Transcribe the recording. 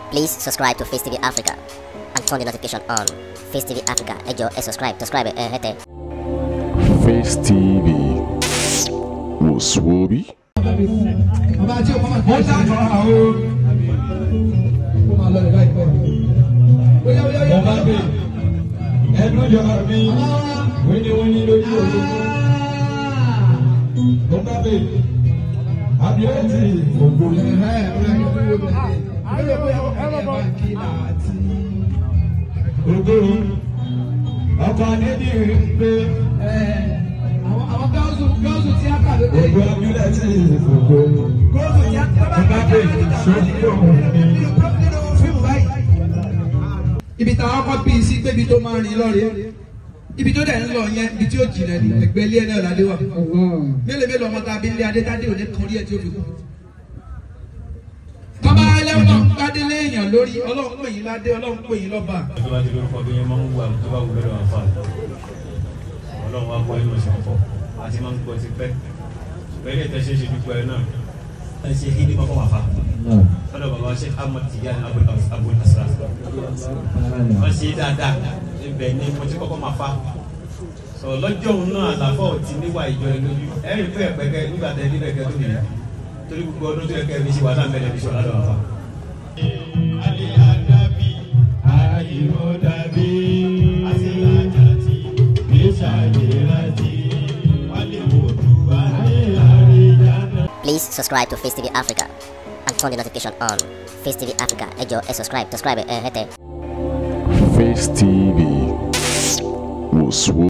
Please subscribe to Facetv Africa and turn the notification on. Facetv Africa, ẹ jọ̀ọ́ ẹ subscribe hete. Facetv was Swoby. Ọkọ̀ Adedimeji pé àwọn gáúsù tí a kà lóde yìí. Ògbó abúlé tí ìfòkó. Góòsù tí a kà lóde yìí. Fíìmù báyìí. Ibi táwọn kọ́ bí sí pé ibi tó máa rìn lọ́rẹ̀ẹ́. Ibi tó dẹ̀ ń lọ yẹn ibi tí ó jìnà ní ẹgbẹ́ ilé náà ládé wà. Mélòó ọmọ tàbí ilé Adétádé ò ní kan rí ẹ̀ tí ó fi kú. Tọ́ba ẹlẹ́wọ̀n gbadé léèyàn lórí Ọlọ́run pè yín ládé Ọlọ́run pè yín lọ́ba. Tó bá ti lórúkọ bí yẹn máa ń wà tó bá wù lọ́dọ̀ àfa Ọlọ́run wá kọ́ inú ìṣàn fọ́ àti máa ń gbọ́ ti pẹ́ pẹ̀lú ìtẹ̀sẹ̀ ṣe dúpọ̀ ẹ̀ náà ẹ̀ ṣe kí ní kọ́kọ́ wà fa lọ́dọ̀ bàbá ṣe Ahmad Tijani Abul Asra wọ́n ṣe dáadáa ibẹ̀ ni mo ti kọ́kọ́ máa fa sọ lọ́jọ́ òun náà àlàfọ́ ti níwà ìjọ ẹ lójú ẹ̀rí pé ẹ̀pẹ̀kẹ́ nígbà tẹ̀ níbẹ̀ kẹ́ tó nìyẹn torí gbogbo ọdún tó yẹ kẹ́ fi ṣe wà láàmì ẹ̀lẹ́bí ṣọ̀ ládọ̀ àfa. Please subscribe to Facetv Africa and turn the notification on. Facetv Africa, ẹ jọ̀ọ́ ẹ subscribe hete. Facetv was Swoby.